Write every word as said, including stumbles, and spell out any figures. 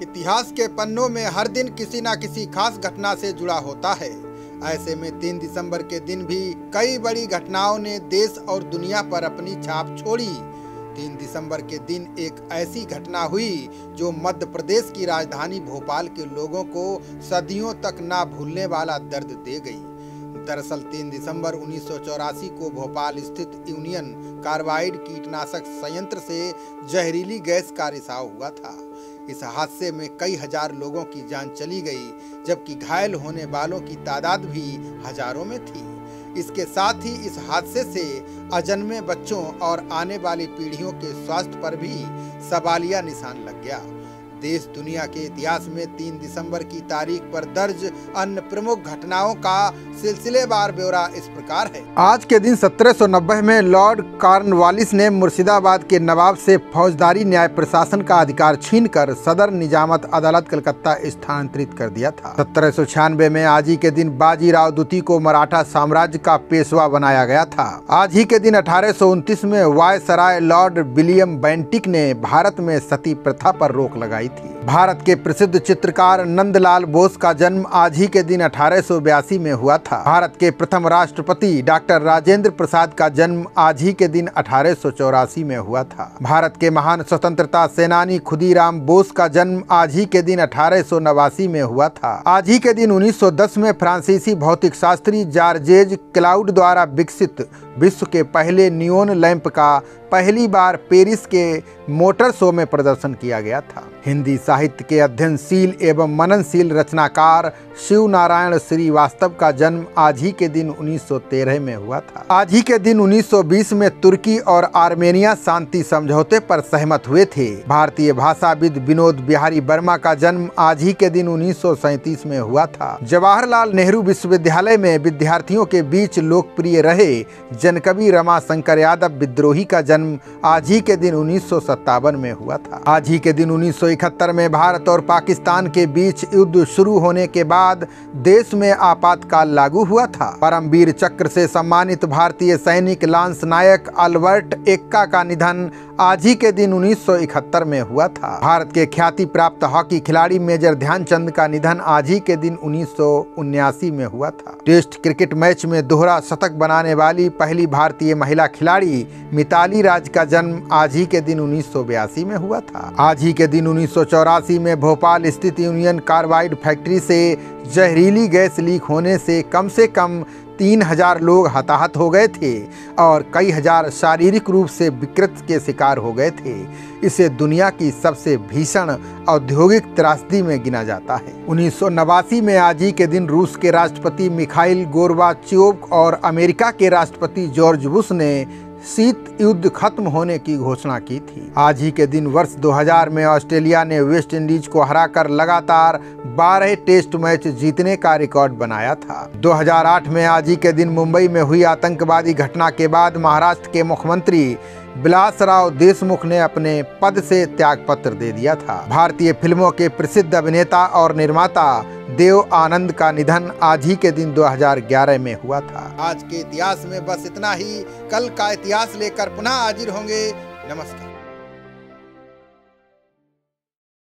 इतिहास के पन्नों में हर दिन किसी न किसी खास घटना से जुड़ा होता है। ऐसे में तीन दिसंबर के दिन भी कई बड़ी घटनाओं ने देश और दुनिया पर अपनी छाप छोड़ी। तीन दिसंबर के दिन एक ऐसी घटना हुई जो मध्य प्रदेश की राजधानी भोपाल के लोगों को सदियों तक ना भूलने वाला दर्द दे गई। दरअसल तीन दिसंबर उन्नीस सौ चौरासी को भोपाल स्थित यूनियन कार्बाइड कीटनाशक संयंत्र से जहरीली गैस का रिसाव हुआ था। इस हादसे में कई हजार लोगों की जान चली गई, जबकि घायल होने वालों की तादाद भी हजारों में थी। इसके साथ ही इस हादसे से अजन्मे बच्चों और आने वाली पीढ़ियों के स्वास्थ्य पर भी सवालिया निशान लग गया। देश दुनिया के इतिहास में तीन दिसंबर की तारीख पर दर्ज अन्य प्रमुख घटनाओं का सिलसिलेवार ब्यौरा इस प्रकार है। आज के दिन सत्रह सौ नब्बे में लॉर्ड कॉर्नवालिस ने मुर्शिदाबाद के नवाब से फौजदारी न्याय प्रशासन का अधिकार छीनकर सदर निजामत अदालत कलकत्ता स्थानांतरित कर दिया था। सत्रह सौ छियानवे में आज ही के दिन बाजीराव द्वितीय को मराठा साम्राज्य का पेशवा बनाया गया था। आज ही के दिन अठारह सौ उनतीस में वायसराय लॉर्ड विलियम बेंटिक ने भारत में सती प्रथा पर रोक लगाई थी। भारत के प्रसिद्ध चित्रकार नंदलाल बोस का जन्म आज ही के दिन अठारह सौ बयासी में हुआ था। भारत के प्रथम राष्ट्रपति डॉक्टर राजेंद्र प्रसाद का जन्म आज ही के दिन अठारह सौ चौरासी में हुआ था। भारत के महान स्वतंत्रता सेनानी खुदीराम बोस का जन्म आज ही के दिन अठारह सौ नवासी में हुआ था। आज ही के दिन उन्नीस सौ दस में फ्रांसीसी भौतिक शास्त्री जॉर्जेज क्लाउड द्वारा विकसित विश्व के पहले नियोन लैंप का पहली बार पेरिस के मोटर शो में प्रदर्शन किया गया था। हिंदी साहित्य के अध्ययनशील एवं मननशील रचनाकार शिव नारायण श्रीवास्तव का जन्म आज ही के दिन उन्नीस सौ तेरह में हुआ था। आज ही के दिन उन्नीस सौ बीस में तुर्की और आर्मेनिया शांति समझौते पर सहमत हुए थे। भारतीय भाषाविद विनोद बिहारी वर्मा का जन्म आज ही के दिन उन्नीस सौ सैंतीस में हुआ था। जवाहरलाल नेहरू विश्वविद्यालय में विद्यार्थियों के बीच लोकप्रिय रहे जनकवि रमाशंकर यादव विद्रोही का जन्म आज ही के दिन उन्नीस सौ सत्तावन में हुआ था। आज ही के दिन उन्नीस सौ इकहत्तर में भारत और पाकिस्तान के बीच युद्ध शुरू होने के बाद देश में आपातकाल लागू हुआ था। परमवीर चक्र से सम्मानित भारतीय सैनिक लांस नायक अल्बर्ट एक्का का निधन आज ही के दिन उन्नीस सौ इकहत्तर में हुआ था। भारत के ख्याति प्राप्त हॉकी खिलाड़ी मेजर ध्यानचंद का निधन आज ही के दिन उन्नीस सौ उन्यासी में हुआ था। टेस्ट क्रिकेट मैच में दोहरा शतक बनाने वाली पहली भारतीय महिला खिलाड़ी मिताली राज का जन्म आज ही के दिन उन्नीस सौ बयासी में हुआ था। आज ही के दिन उन्नीस सौ चौरासी में भोपाल स्थित यूनियन कार्बाइड फैक्ट्री से जहरीली गैस लीक होने से कम से कम तीन हजार लोग हताहत हो गए थे और कई हजार शारीरिक रूप से विकृत के शिकार हो गए थे। इसे दुनिया की सबसे भीषण औद्योगिक त्रासदी में गिना जाता है। उन्नीस सौ नवासी में आज ही के दिन रूस के राष्ट्रपति मिखाइल गोर्बाचेव और अमेरिका के राष्ट्रपति जॉर्ज बुश ने शीत युद्ध खत्म होने की घोषणा की थी। आज ही के दिन वर्ष दो हज़ार में ऑस्ट्रेलिया ने वेस्ट इंडीज को हराकर लगातार बारह टेस्ट मैच जीतने का रिकॉर्ड बनाया था। दो हज़ार आठ में आज ही के दिन मुंबई में हुई आतंकवादी घटना के बाद महाराष्ट्र के मुख्यमंत्री विलासराव देशमुख ने अपने पद से त्यागपत्र दे दिया था। भारतीय फिल्मों के प्रसिद्ध अभिनेता और निर्माता देव आनंद का निधन आज ही के दिन दो हज़ार ग्यारह में हुआ था। आज के इतिहास में बस इतना ही। कल का इतिहास लेकर पुनः हाजिर होंगे। नमस्कार।